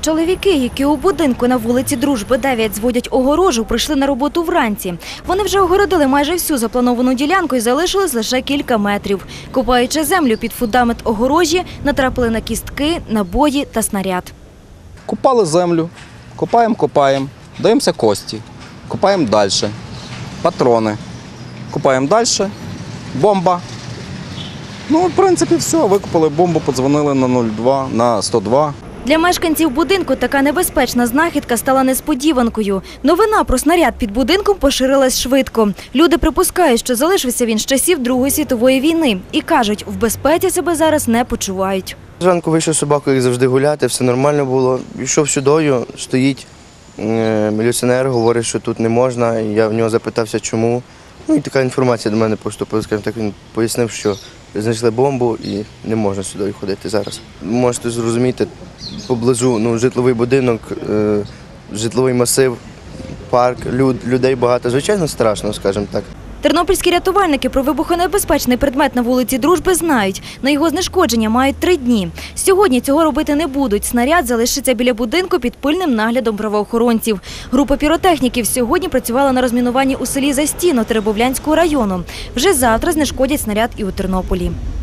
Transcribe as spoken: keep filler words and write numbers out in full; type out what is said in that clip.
Чоловіки, які у будинку на вулиці Дружби дев'ять зводять огорожу, прийшли на роботу вранці. Вони вже огородили майже всю заплановану ділянку і залишилось лише кілька метрів. Копаючи землю під фундамент огорожі, натрапили на кістки, набої та снаряд. Копали землю, копаємо, копаємо, даємося кості, копаємо далі, патрони, копаємо далі, бомба. Ну, в принципі, все, викопали бомбу, подзвонили на нуль два, на сто два. Для мешканців будинку така небезпечна знахідка стала несподіванкою. Новина про снаряд під будинком поширилась швидко. Люди припускають, що залишився він з часів Другої світової війни. І кажуть, в безпеці себе зараз не почувають. Зранку вийшов собаку, як завжди, гуляти, все нормально було. Йшов сюди, стоїть міліціонер, говорить, що тут не можна. Я в нього запитався, чому. Ну і така інформація до мене поступила. Скажімо так, він пояснив, що знайшли бомбу і не можна сюди ходити зараз. Можете зрозуміти, поблизу ну, житловий будинок, е, житловий масив, парк, люд, людей багато. Звичайно, страшно, скажімо так. Тернопільські рятувальники про вибухонебезпечний предмет на вулиці Дружби знають. На його знешкодження мають три дні. Сьогодні цього робити не будуть. Снаряд залишиться біля будинку під пильним наглядом правоохоронців. Група піротехніків сьогодні працювала на розмінуванні у селі Застіно Теребовлянського району. Вже завтра знешкодять снаряд і у Тернополі.